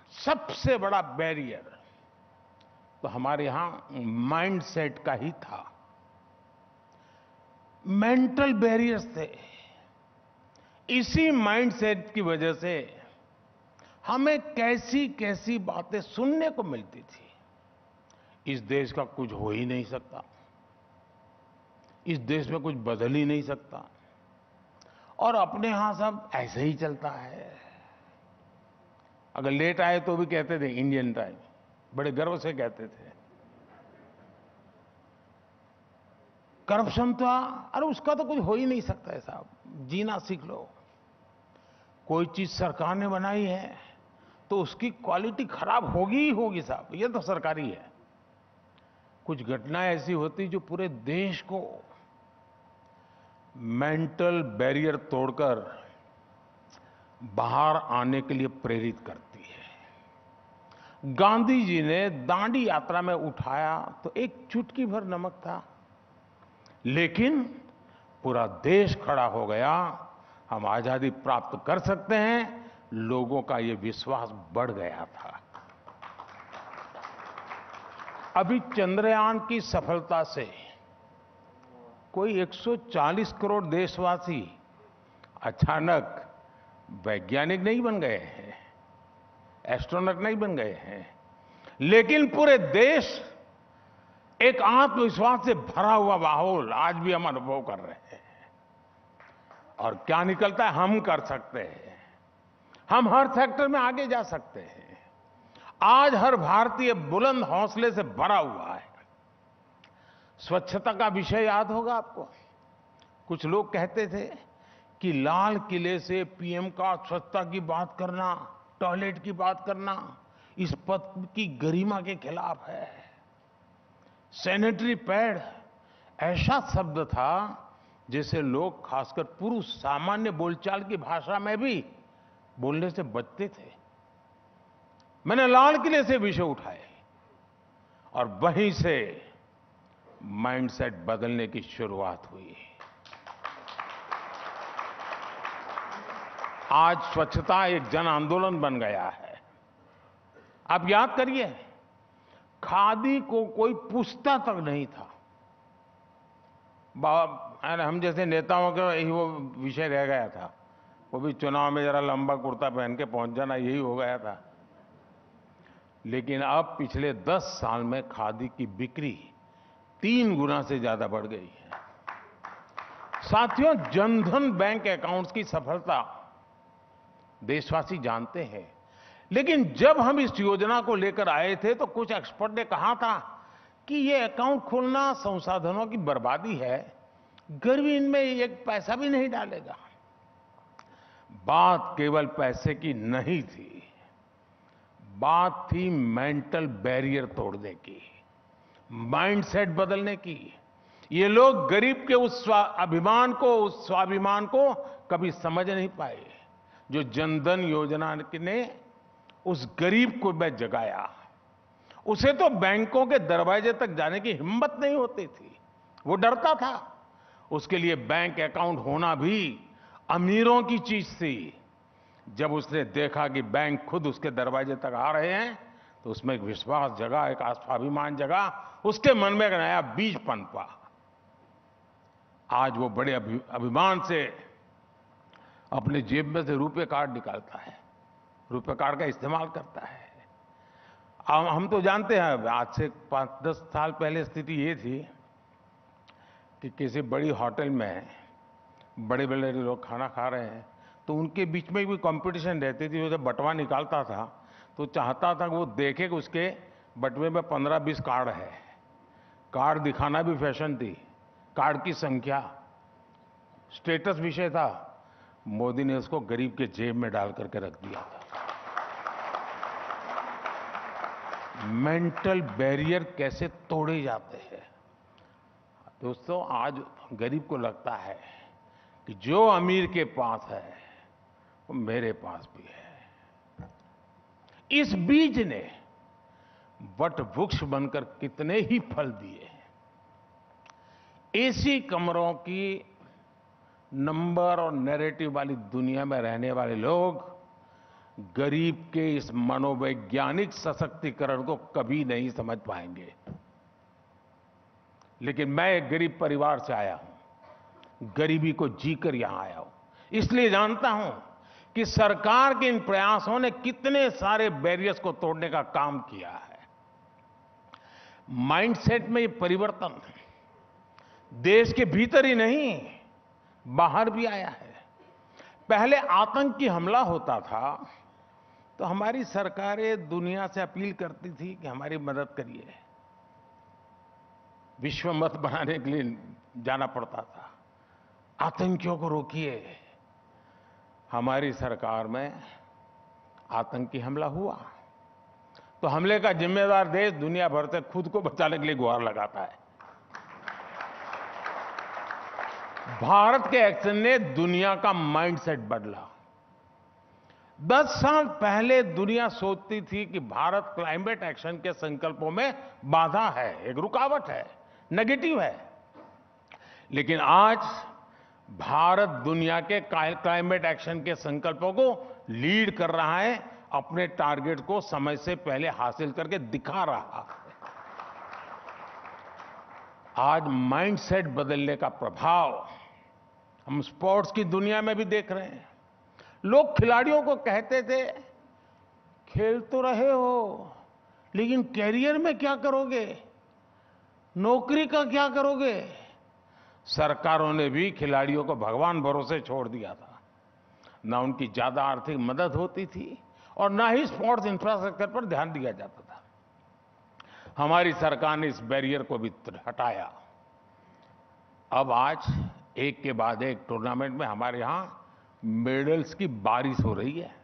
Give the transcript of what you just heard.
सबसे बड़ा बैरियर तो हमारे यहां माइंडसेट का ही था। मेंटल बैरियर्स थे। इसी माइंडसेट की वजह से हमें कैसी कैसी बातें सुनने को मिलती थी। इस देश का कुछ हो ही नहीं सकता, इस देश में कुछ बदल ही नहीं सकता, और अपने यहां सब ऐसे ही चलता है। अगर लेट आए तो भी कहते थे इंडियन टाइम, बड़े गर्व से कहते थे। करप्शन था, अरे उसका तो कुछ हो ही नहीं सकता है साहब, जीना सीख लो। कोई चीज सरकार ने बनाई है तो उसकी क्वालिटी खराब होगी ही होगी साहब, ये तो सरकारी है। कुछ घटनाएं ऐसी होती जो पूरे देश को मेंटल बैरियर तोड़कर बाहर आने के लिए प्रेरित करती है। गांधी जी ने दांडी यात्रा में उठाया तो एक चुटकी भर नमक था, लेकिन पूरा देश खड़ा हो गया। हम आजादी प्राप्त कर सकते हैं, लोगों का ये विश्वास बढ़ गया था। अभी चंद्रयान की सफलता से कोई 140 करोड़ देशवासी अचानक वैज्ञानिक नहीं बन गए हैं, एस्ट्रोनॉट नहीं बन गए हैं, लेकिन पूरे देश एक आत्मविश्वास से भरा हुआ माहौल आज भी हम अनुभव कर रहे हैं। और क्या निकलता है, हम कर सकते हैं, हम हर सेक्टर में आगे जा सकते हैं। आज हर भारतीय बुलंद हौसले से भरा हुआ है। स्वच्छता का विषय याद होगा आपको। कुछ लोग कहते थे कि लाल किले से पीएम का स्वच्छता की बात करना, टॉयलेट की बात करना इस पद की गरिमा के खिलाफ है। सैनिटरी पैड ऐसा शब्द था जिसे लोग, खासकर पुरुष, सामान्य बोलचाल की भाषा में भी बोलने से बचते थे। मैंने लाल किले से विषय उठाए और वहीं से माइंडसेट बदलने की शुरुआत हुई। आज स्वच्छता एक जन आंदोलन बन गया है। आप याद करिए, खादी को कोई पूछता तक नहीं था। हम जैसे नेताओं का यही वो विषय रह गया था। वो भी चुनाव में जरा लंबा कुर्ता पहन के पहुंच जाना, यही हो गया था। लेकिन अब पिछले 10 साल में खादी की बिक्री 3 गुना से ज्यादा बढ़ गई है। साथियों, जनधन बैंक अकाउंट्स की सफलता देशवासी जानते हैं, लेकिन जब हम इस योजना को लेकर आए थे तो कुछ एक्सपर्ट ने कहा था कि ये अकाउंट खोलना संसाधनों की बर्बादी है, गरीब इनमें एक पैसा भी नहीं डालेगा। बात केवल पैसे की नहीं थी, बात थी मेंटल बैरियर तोड़ने की, माइंडसेट बदलने की। ये लोग गरीब के उस अभिमान को, उस स्वाभिमान को कभी समझ नहीं पाए जो जनधन योजना ने उस गरीब को मैं जगाया। उसे तो बैंकों के दरवाजे तक जाने की हिम्मत नहीं होती थी, वो डरता था। उसके लिए बैंक अकाउंट होना भी अमीरों की चीज थी। जब उसने देखा कि बैंक खुद उसके दरवाजे तक आ रहे हैं तो उसमें एक विश्वास जगा, एक स्वाभिमान जगा, उसके मन में एक नया बीज पनपा। आज वो बड़े अभिमान से अपने जेब में से रुपए कार्ड निकालता है, रुपए कार्ड का इस्तेमाल करता है। हम तो जानते हैं, आज से 5-10 साल पहले स्थिति ये थी कि किसी बड़ी होटल में बड़े बड़े लोग खाना खा रहे हैं तो उनके बीच में भी कंपटीशन रहती थी। वो जब बटवा निकालता था तो चाहता था कि वो देखे कि उसके बटवे में 15-20 कार्ड है। कार्ड दिखाना भी फैशन थी, कार्ड की संख्या स्टेटस विषय था। मोदी ने उसको गरीब के जेब में डाल करके रख दिया था। मेंटल बैरियर कैसे तोड़े जाते हैं दोस्तों। आज गरीब को लगता है कि जो अमीर के पास है वो मेरे पास भी है। इस बीज ने वट वृक्ष बनकर कितने ही फल दिए। एसी कमरों की नंबर और नैरेटिव वाली दुनिया में रहने वाले लोग गरीब के इस मनोवैज्ञानिक सशक्तिकरण को कभी नहीं समझ पाएंगे। लेकिन मैं एक गरीब परिवार से आया हूं, गरीबी को जीकर यहां आया हूं, इसलिए जानता हूं कि सरकार के इन प्रयासों ने कितने सारे बैरियर्स को तोड़ने का काम किया है। माइंडसेट में ये परिवर्तन देश के भीतर ही नहीं, बाहर भी आया है। पहले आतंकी हमला होता था तो हमारी सरकारें दुनिया से अपील करती थी कि हमारी मदद करिए, विश्व मत बनाने के लिए जाना पड़ता था, आतंकियों को रोकिए। हमारी सरकार में आतंकी हमला हुआ तो हमले का जिम्मेदार देश दुनिया भर से खुद को बचाने के लिए गुहार लगाता है। भारत के एक्शन ने दुनिया का माइंडसेट बदला। 10 साल पहले दुनिया सोचती थी कि भारत क्लाइमेट एक्शन के संकल्पों में बाधा है, एक रुकावट है, नेगेटिव है। लेकिन आज भारत दुनिया के क्लाइमेट एक्शन के संकल्पों को लीड कर रहा है, अपने टारगेट को समय से पहले हासिल करके दिखा रहा है। आज माइंडसेट बदलने का प्रभाव हम स्पोर्ट्स की दुनिया में भी देख रहे हैं। लोग खिलाड़ियों को कहते थे, खेल तो रहे हो लेकिन कैरियर में क्या करोगे, नौकरी का क्या करोगे। सरकारों ने भी खिलाड़ियों को भगवान भरोसे छोड़ दिया था। ना उनकी ज्यादा आर्थिक मदद होती थी और ना ही स्पोर्ट्स इंफ्रास्ट्रक्चर पर ध्यान दिया जाता था। हमारी सरकार ने इस बैरियर को भी हटाया। अब आज एक के बाद एक टूर्नामेंट में हमारे यहां मेडल्स की बारिश हो रही है।